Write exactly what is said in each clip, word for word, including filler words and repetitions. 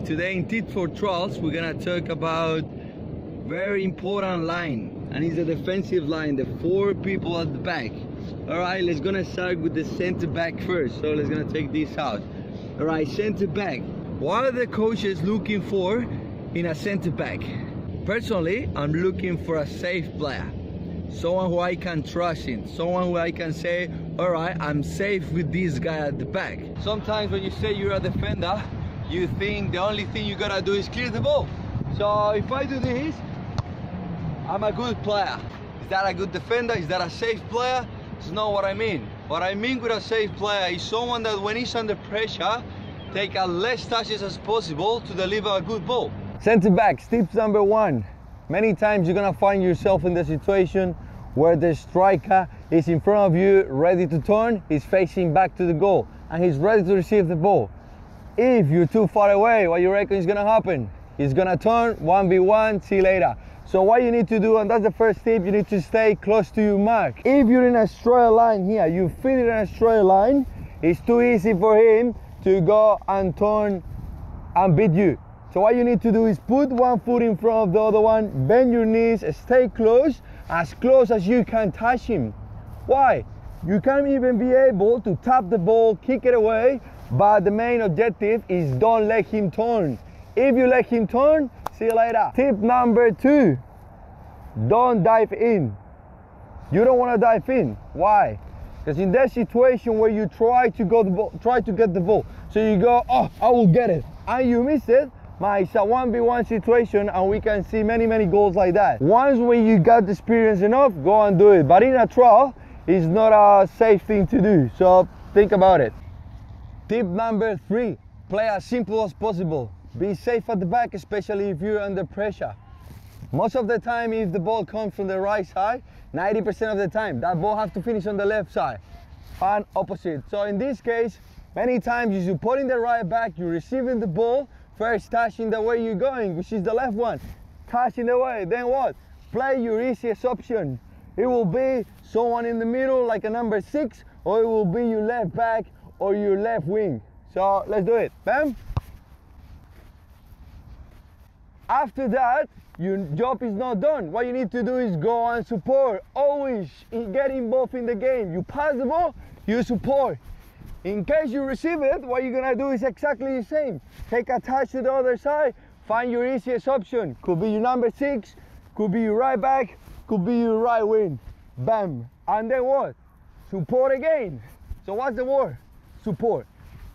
Today in Tips for Trolls, we're gonna talk about very important line, and it's a defensive line, the four people at the back. All right, let's gonna start with the center back first. So let's gonna take this out. All right, center back. What are the coaches looking for in a center back? Personally, I'm looking for a safe player, someone who I can trust in, someone who I can say, all right, I'm safe with this guy at the back. Sometimes when you say you're a defender, you think the only thing you gotta do is clear the ball. So if I do this, I'm a good player. Is that a good defender? Is that a safe player? It's not what I mean. What I mean with a safe player is someone that when he's under pressure, take as less touches as possible to deliver a good ball. Center backs, tips number one. Many times you're gonna find yourself in the situation where the striker is in front of you, ready to turn, he's facing back to the goal, and he's ready to receive the ball. If you're too far away, what you reckon is gonna happen? He's gonna turn, one v one, see you later. So what you need to do, and that's the first tip, you need to stay close to your mark. If you're in a straight line here, you fit it in a straight line, it's too easy for him to go and turn and beat you. So what you need to do is put one foot in front of the other one, bend your knees, stay close, as close as you can touch him. Why? You can't even be able to tap the ball, kick it away, but the main objective is don't let him turn. If you let him turn, see you later. Tip number two, don't dive in. You don't want to dive in. Why? Because in that situation where you try to go the ball, try to get the ball, so you go, oh, I will get it, and you miss it, man, it's a one v one situation, and we can see many, many goals like that. Once when you got the experience enough, go and do it. But in a trial, it's not a safe thing to do, so think about it. Tip number three, play as simple as possible. Be safe at the back, especially if you're under pressure. Most of the time, if the ball comes from the right side, ninety percent of the time, that ball has to finish on the left side, and opposite. So in this case, many times you support in the right back, you're receiving the ball, first touching the way you're going, which is the left one, touching the way, then what? Play your easiest option. It will be someone in the middle, like a number six, or it will be your left back or your left wing. So let's do it, bam. After that, your job is not done. What you need to do is go and support. Always get involved in the game. You pass the ball, you support. In case you receive it, what you're gonna do is exactly the same. Take a touch to the other side, find your easiest option. Could be your number six, could be your right back, could be your right wing. Bam. And then what? Support again. So what's the word? Support.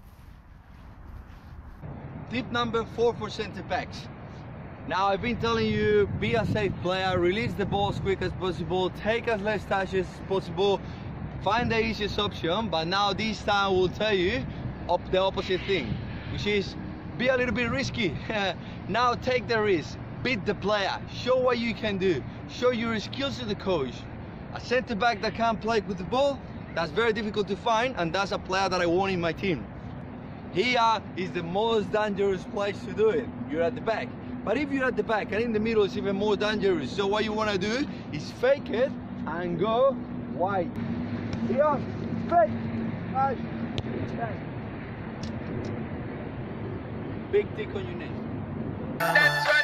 Tip number four for center backs. Now I've been telling you, be a safe player, release the ball as quick as possible, take as less touches as possible, find the easiest option, but now this time we'll tell you op the opposite thing, which is be a little bit risky. Now take the risk, beat the player, show what you can do, show your skills to the coach. A center back that can't play with the ball, that's very difficult to find, and that's a player that I want in my team. Here is the most dangerous place to do it, you're at the back. But if you're at the back and in the middle, it's even more dangerous. So what you want to do is fake it and go wide. Here, fake, nice, big tick on your name. That's right.